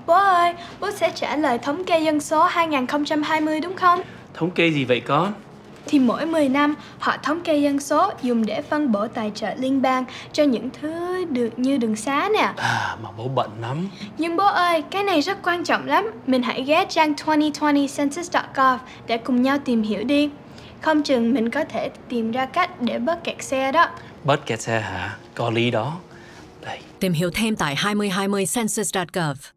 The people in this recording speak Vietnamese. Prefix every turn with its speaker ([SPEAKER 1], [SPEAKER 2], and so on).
[SPEAKER 1] Bố ơi, bố sẽ trả lời thống kê dân số 2020 đúng không?
[SPEAKER 2] Thống kê gì vậy con?
[SPEAKER 1] Thì mỗi 10 năm, họ thống kê dân số dùng để phân bổ tài trợ liên bang cho những thứ như đường xá nè.
[SPEAKER 2] Mà bố bận lắm.
[SPEAKER 1] Nhưng bố ơi, cái này rất quan trọng lắm. Mình hãy ghé trang 2020census.gov để cùng nhau tìm hiểu đi. Không chừng mình có thể tìm ra cách để bớt kẹt xe đó.
[SPEAKER 2] Bớt kẹt xe hả? Có lý đó. Đây.
[SPEAKER 3] Tìm hiểu thêm tại 2020census.gov.